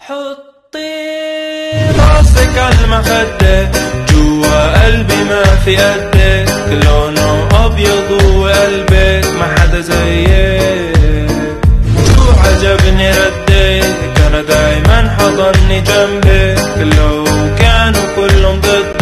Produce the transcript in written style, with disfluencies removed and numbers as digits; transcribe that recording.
حطي راسك عالمخدة جوا قلبي ما في قدك، لونه أبيض وقلبك ما حدا زيك. شو عجبني ردك، أنا دايما حضني جنبك، لو كانوا كلهم ضدك